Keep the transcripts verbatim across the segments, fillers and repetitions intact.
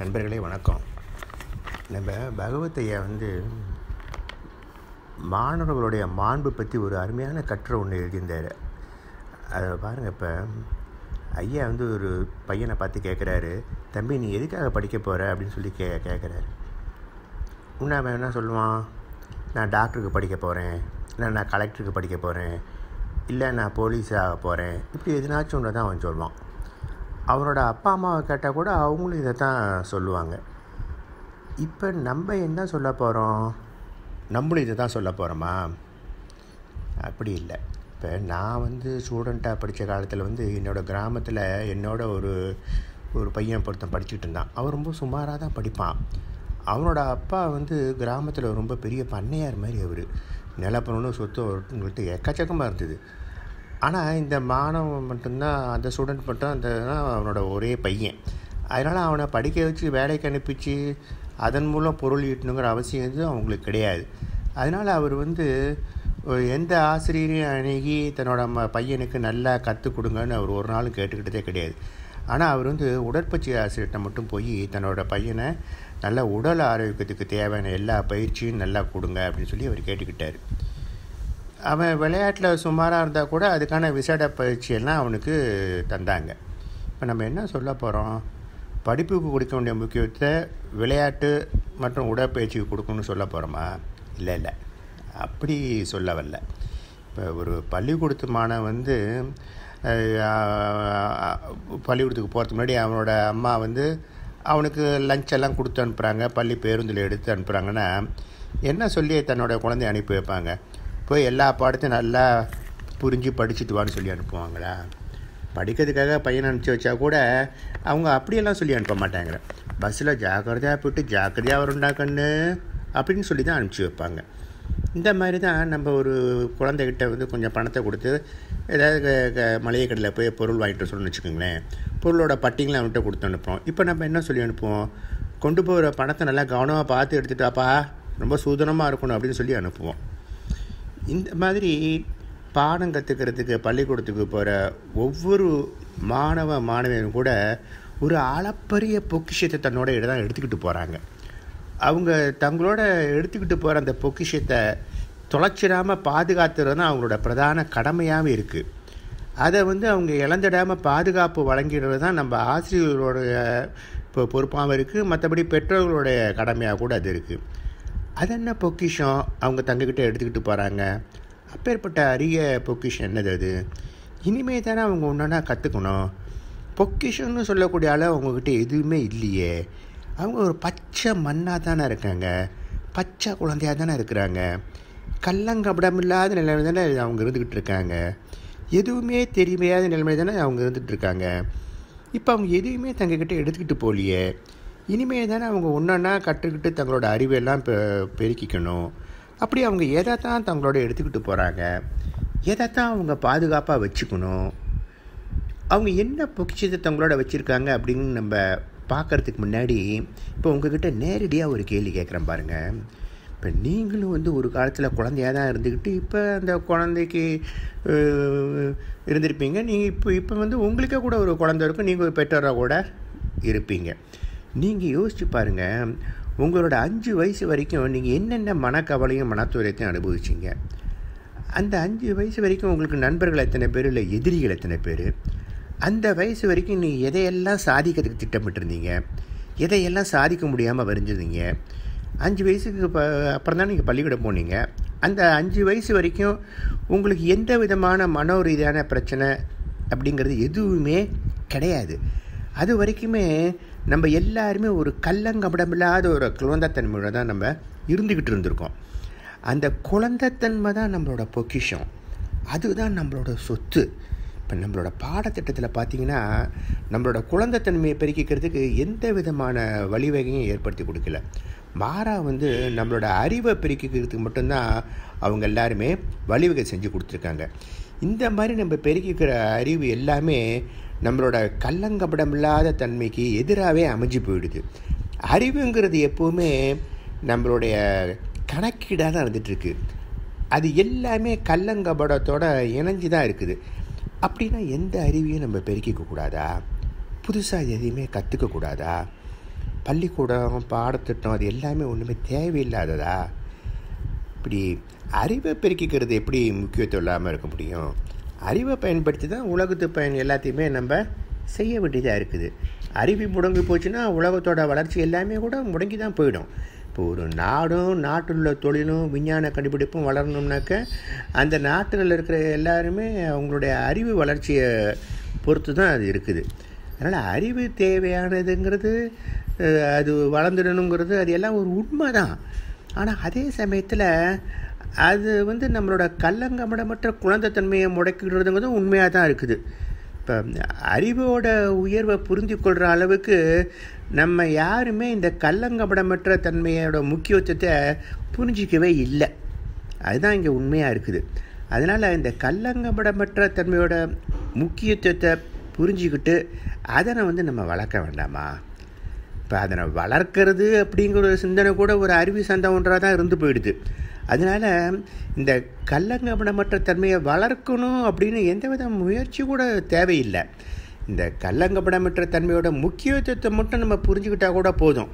நண்பர்களே வணக்கம். நம்ம பகவத்தையா வந்து மாணவர்களுடைய மாண்பு பற்றி ஒரு அருமையான கட்டுரை ஒன்று எழுதியிருந்தார். அதை பாருங்கள். இப்போ ஐயா வந்து ஒரு பையனை பார்த்து கேட்குறாரு, தம்பி நீ எதுக்காக படிக்க போகிற அப்படின்னு சொல்லி கே கேட்குறாரு. இன்னும் அவன் என்ன சொல்லுவான், நான் டாக்டருக்கு படிக்க போகிறேன், இல்லை நான் கலெக்டருக்கு படிக்க போகிறேன், இல்லை நான் போலீஸாக போகிறேன், இப்படி எதுனாச்சும் ஒன்று தான் அவன் சொல்லுவான். அவனோட அப்பா அம்மாவை கேட்டால் கூட அவங்களும் இதை தான் சொல்லுவாங்க. இப்போ நம்ம என்ன சொல்ல போகிறோம், நம்மளும் இதை தான் சொல்ல போகிறோமா? அப்படி இல்லை. இப்போ நான் வந்து ஸ்டூடெண்ட்டாக படித்த காலத்தில் வந்து என்னோடய கிராமத்தில் என்னோட ஒரு ஒரு பையன் பொருத்தம் படிச்சுட்டு இருந்தான். அவன் ரொம்ப சுமாராக தான் படிப்பான். அவனோட அப்பா வந்து கிராமத்தில் ரொம்ப பெரிய பண்ணையார் மாதிரி. அவர் நிலப்பணம்னு சொத்து சொல்லிட்டு எக்கச்சக்கமாக இருந்தது. ஆனால் இந்த மாணவன் மட்டும்தான், அந்த ஸ்டூடெண்ட் மட்டும் அந்த தான் அவனோட ஒரே பையன். அதனால் அவனை படிக்க வச்சு வேலைக்கு அனுப்பிச்சு அதன் மூலம் பொருள் ஈட்டணுங்கிற அவசியம் வந்து அவங்களுக்கு கிடையாது. அதனால் அவர் வந்து எந்த ஆசிரியரையும் அணுகி தன்னோட ம பையனுக்கு நல்லா கற்றுக் கொடுங்கன்னு அவர் ஒரு நாளும் கேட்டுக்கிட்டதே கிடையாது. ஆனால் அவர் வந்து உடற்பயிற்சி ஆசிரியர்கிட்ட மட்டும் போய் தன்னோட பையனை நல்ல உடல் ஆரோக்கியத்துக்கு தேவையான எல்லா பயிற்சியும் நல்லா கொடுங்க அப்படின்னு சொல்லி அவர் கேட்டுக்கிட்டார். அவன் விளையாட்டில் சுமாராக இருந்தால் கூட அதுக்கான விசேட பயிற்சியெல்லாம் அவனுக்கு தந்தாங்க. இப்போ நம்ம என்ன சொல்ல போகிறோம், படிப்புக்கு கொடுக்க வேண்டிய முக்கியத்துவத்தை விளையாட்டு மற்றும் உடற்பயிற்சிக்கு கொடுக்கணும்னு சொல்ல போகிறோமா? இல்லை இல்லை, அப்படி சொல்ல வரல. இப்போ ஒரு பள்ளிக்கூடத்து மாணவன் வந்து பள்ளிக்கூடத்துக்கு போகிறதுக்கு முன்னாடி அவனோட அம்மா வந்து அவனுக்கு லஞ்ச் எல்லாம் கொடுத்து அனுப்புகிறாங்க, பள்ளி பேருந்தில் எடுத்து அனுப்புகிறாங்கன்னா என்ன சொல்லி தன்னோட குழந்தைய அனுப்பி வைப்பாங்க? போய் எல்லா பாடத்தையும் நல்லா புரிஞ்சு படிச்சுட்டு வான்னு சொல்லி அனுப்புவாங்களா? படிக்கிறதுக்காக பையனை அனுப்பிச்சி வச்சா கூட அவங்க அப்படியெல்லாம் சொல்லி அனுப்ப மாட்டாங்க. பஸ்ஸில் ஜாக்கிரதையாக போய்ட்டு ஜாக்கிரதையாக வரும்டா கண்ணு அப்படின்னு சொல்லி தான் அனுப்பிச்சி வைப்பாங்க. இந்த மாதிரி தான் நம்ம ஒரு குழந்தைகிட்ட வந்து கொஞ்சம் பணத்தை கொடுத்து ஏதாவது க மளிகை கடையில் போய் பொருள் வாங்கிட்டு சொல்லணும்னு வச்சுக்கோங்களேன். பொருளோட பட்டிங்களை அவன்கிட்ட கொடுத்து அனுப்புவோம். இப்போ நம்ம என்ன சொல்லி அனுப்புவோம், கொண்டு போகிற பணத்தை நல்லா கவனமாக பார்த்து எடுத்துட்டாப்பா, ரொம்ப சூதனமாக இருக்கணும் அப்படின்னு சொல்லி அனுப்புவோம். இந்த மாதிரி பாடம் கற்றுக்கிறதுக்கு பள்ளிக்கூடத்துக்கு போகிற ஒவ்வொரு மாணவ மாணவியரும் கூட ஒரு அளப்பரிய பொக்கிஷத்தை தன்னோட தான் எடுத்துக்கிட்டு போகிறாங்க. அவங்க தங்களோட எடுத்துக்கிட்டு போகிற அந்த பொக்கிஷத்தை தொலைச்சிடாமல் பாதுகாத்துறது தான் அவங்களோட பிரதான கடமையாகவும் இருக்குது. அதை வந்து அவங்க இழந்துடாமல் பாதுகாப்பு வழங்கிடுறது தான் நம்ம ஆசிரியர்களுடைய இப்போ பொறுப்பாகவும் இருக்குது. மற்றபடி பெற்றோர்களுடைய கடமையாக கூட அது இருக்குது. அது என்ன பொக்கிஷம் அவங்க தங்கக்கிட்ட எடுத்துக்கிட்டு போகிறாங்க? அப்பேற்பட்ட அரிய பொக்கிஷம் என்னது அது? இனிமே தானே அவங்க ஒன்றா கற்றுக்கணும். பொக்கிஷன்னு சொல்லக்கூடிய ஆள் அவங்கக்கிட்ட எதுவுமே இல்லையே. அவங்க ஒரு பச்சை மண்ணாக தானே இருக்காங்க, பச்சை குழந்தையாக தானே இருக்கிறாங்க, கள்ளங்கபடம் இல்லாத நிலைமை தானே அவங்க இருந்துக்கிட்டு இருக்காங்க, எதுவுமே தெரியாத நிலைமை தானே அவங்க இருந்துகிட்டு இருக்காங்க. இப்போ அவங்க எதுவுமே தங்கக்கிட்ட எடுத்துக்கிட்டு போகலையே. இனிமே தானே அவங்க ஒன்றா கற்றுக்கிட்டு தங்களோட அறிவையெல்லாம் பெ பெருக்கிக்கணும். அப்படி அவங்க எதை தான் தங்களோட எடுத்துக்கிட்டு போகிறாங்க, எதை தான் அவங்க பாதுகாப்பாக வச்சுக்கணும், அவங்க என்ன பொக்கிஷத்தை தங்களோட வச்சுருக்காங்க அப்படின்னு நம்ம பார்க்குறதுக்கு முன்னாடி இப்போ உங்ககிட்ட நேரடியாக ஒரு கேள்வி கேட்குறேன் பாருங்கள். இப்போ நீங்களும் வந்து ஒரு காலத்தில் குழந்தையாக தான் இருந்துக்கிட்டு இப்போ அந்த குழந்தைக்கு இருந்திருப்பீங்க. நீங்கள் இப்போ இப்போ வந்து உங்களுக்கே கூட ஒரு குழந்தை இருக்கும், நீங்கள் ஒரு பெற்றோராக கூட இருப்பீங்க. நீங்கள் யோசிச்சு பாருங்கள், உங்களோட அஞ்சு வயசு வரைக்கும் நீங்கள் என்னென்ன மனக்கவலையும் மனத்துவரையும் அனுபவிச்சிங்க. அந்த அஞ்சு வயசு வரைக்கும் உங்களுக்கு நண்பர்கள் எத்தனை பேர், இல்லை எதிரிகள் எத்தனை பேர்? அந்த வயசு வரைக்கும் நீங்கள் எதையெல்லாம் சாதிக்கிறதுக்கு திட்டமிட்டிருந்தீங்க, எதையெல்லாம் சாதிக்க முடியாமல் வரைஞ்சிருந்தீங்க. அஞ்சு வயசுக்கு ப அப்புறம் தான் நீங்கள் பள்ளிக்கூடம் போனீங்க. அந்த அஞ்சு வயசு வரைக்கும் உங்களுக்கு எந்த விதமான மனோ ரீதியான பிரச்சனை அப்படிங்கிறது எதுவுமே கிடையாது. அது வரைக்குமே நம்ம எல்லாருமே ஒரு கள்ளங்கபடமில்லாத ஒரு குழந்தைத்தன்மையோட தான் நம்ம இருந்துக்கிட்டு இருந்திருக்கோம். அந்த குழந்தைத்தன்மை தான் நம்மளோட பொக்கிஷம், அதுதான் நம்மளோட சொத்து. இப்போ நம்மளோட பாடத்திட்டத்தில் பார்த்திங்கன்னா நம்மளோட குழந்தைத்தன்மையை பெருக்கிக்கிறதுக்கு எந்த விதமான வழிவகையும் ஏற்படுத்தி கொடுக்கல. மாறாக வந்து நம்மளோட அறிவை பெருக்கிக்கிறதுக்கு மட்டும்தான் அவங்க எல்லாருமே வழிவகை செஞ்சு கொடுத்துருக்காங்க. இந்த மாதிரி நம்ம பெருக்கிக்கிற அறிவு எல்லாமே நம்மளோட கள்ளங்கபடம் இல்லாத தன்மைக்கு எதிராகவே அமைஞ்சு போயிடுது. அறிவுங்கிறது எப்போவுமே நம்மளுடைய கணக்கீடாக தான் இருந்துகிட்ருக்கு. அது எல்லாமே கள்ளங்கபடத்தோடு இணைஞ்சி தான் இருக்குது. அப்படின்னா எந்த அறிவையும் நம்ம பெருக்கிக்க கூடாதா? புதுசாக எதையுமே கற்றுக்கக்கூடாதா? பள்ளிக்கூடம், பாடத்திட்டம் அது எல்லாமே ஒன்றுமே தேவையில்லாததா? இப்படி அறிவை பெருக்கிக்கிறது எப்படி முக்கியத்துவம் இல்லாமல் இருக்க முடியும்? அறிவை பயன்படுத்தி தான் உலகத்து பயன் எல்லாத்தையுமே நம்ம செய்ய வேண்டியதாக இருக்குது. அறிவு முடங்கி போச்சுன்னா உலகத்தோட வளர்ச்சி எல்லாமே கூட முடங்கி தான் போயிடும். இப்போ ஒரு நாடும் நாட்டில் உள்ள தொழிலும் விஞ்ஞான கண்டுபிடிப்பும் வளரணும்னாக்க அந்த நாட்டில் இருக்கிற எல்லாருமே அவங்களுடைய அறிவு வளர்ச்சியை பொறுத்து தான் அது இருக்குது. அதனால் அறிவு தேவையானதுங்கிறது, அது வளர்ந்துடணுங்கிறது அது எல்லாம் ஒரு உண்மை தான். ஆனால் அதே சமயத்தில் அது வந்து நம்மளோட கல்லங்கமடமற்ற குழந்தைத்தன்மையை முடக்கிடுறதுங்கிறதும் உண்மையாக தான் இருக்குது. இப்போ அறிவோட உயர்வை புரிந்து கொள்கிற அளவுக்கு நம்ம யாருமே இந்த கல்லங்கபடமற்ற தன்மையோட முக்கியத்துவத்தை புரிஞ்சிக்கவே இல்லை. அதுதான் இங்கே உண்மையாக இருக்குது. அதனால் இந்த கல்லங்கபடமற்ற தன்மையோட முக்கியத்துவத்தை புரிஞ்சிக்கிட்டு அதனை வந்து நம்ம வளர்க்க வேண்டாமா? இப்போ அதனை வளர்க்கிறது அப்படிங்கிற ஒரு சிந்தனை கூட ஒரு அறிவு சந்தை ஒன்றாக தான் இருந்து போயிடுது. அதனால் இந்த கல்லங்கபடமற்ற தன்மையை வளர்க்கணும் அப்படின்னு எந்தவித முயற்சி கூட தேவையில்லை. இந்த கல்லங்கபடமற்ற தன்மையோட முக்கியத்துவத்தை மட்டும் நம்ம புரிஞ்சுக்கிட்டால் கூட போதும்.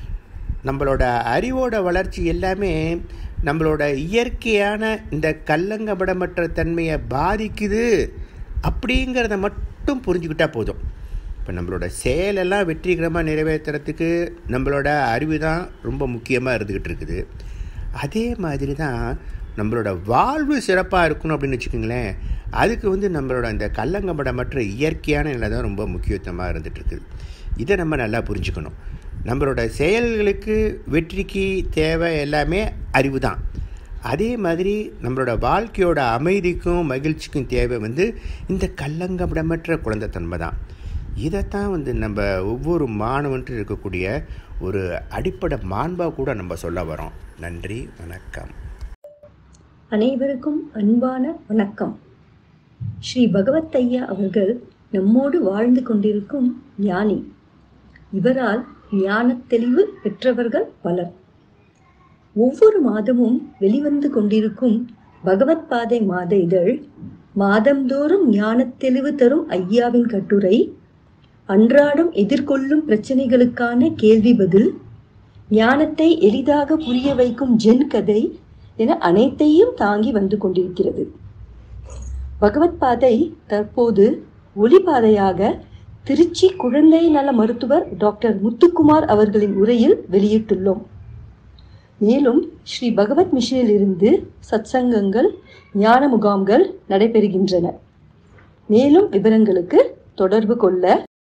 நம்மளோட அறிவோட வளர்ச்சி எல்லாமே நம்மளோட இயற்கையான இந்த கல்லங்கபடமற்ற தன்மையை பாதிக்குது அப்படிங்கிறத மட்டும் புரிஞ்சுக்கிட்டால் போதும். இப்போ நம்மளோட செயலெல்லாம் வெற்றிகரமாக நிறைவேற்றுறதுக்கு நம்மளோட அறிவு தான் ரொம்ப முக்கியமாக இருந்துக்கிட்டு இருக்குது. அதே மாதிரி தான் நம்மளோட வாழ்வு சிறப்பாக இருக்கணும் அப்படின்னு வச்சுக்கோங்களேன். அதுக்கு வந்து நம்மளோட இந்த கல்லங்கபடமற்ற இயற்கையான நிலை தான் ரொம்ப முக்கியத்துவமாக இருந்துகிட்ருக்குது. இதை நம்ம நல்லா புரிஞ்சுக்கணும். நம்மளோட செயல்களுக்கு வெற்றிக்கு தேவை எல்லாமே அறிவு தான். அதே மாதிரி நம்மளோட வாழ்க்கையோட அமைதிக்கும் மகிழ்ச்சிக்கும் தேவை வந்து இந்த கல்லங்கபடமற்ற குழந்தைத்தன்மை தான். இதைத்தான் வந்து நம்ம ஒவ்வொரு மாணவன்ட்டு இருக்கக்கூடிய ஒரு அடிப்படை மாண்பாக கூட நம்ம சொல்ல வரோம். நன்றி, வணக்கம். அனைவருக்கும் அன்பான வணக்கம். ஸ்ரீ பகவத் ஐயா அவர்கள் நம்மோடு வாழ்ந்து கொண்டிருக்கும் ஞானி. இவரால் ஞான தெளிவு பெற்றவர்கள் பலர். ஒவ்வொரு மாதமும் வெளிவந்து கொண்டிருக்கும் பகவத் பாதை மாத இதழ் மாதந்தோறும் ஞான தெளிவு தரும் ஐயாவின் கட்டுரை, அன்றாடம் எதிர்கொள்ளும் பிரச்சனைகளுக்கான கேள்வி பதில், ஞானத்தை எளிதாக புரிய வைக்கும் ஜென் கதை என அனைத்தையும் தாங்கி வந்து கொண்டிருக்கிறது. பகவத் பாதை தற்போது ஒளிபாதையாக திருச்சி குழந்தை நல மருத்துவர் டாக்டர் முத்துக்குமார் அவர்களின் உரையில் வெளியிட்டுள்ளோம். மேலும் ஸ்ரீ பகவத் மிஷனில் இருந்து சத்சங்கங்கள், ஞான முகாம்கள் நடைபெறுகின்றன. மேலும் விவரங்களுக்கு தொடர்பு கொள்ள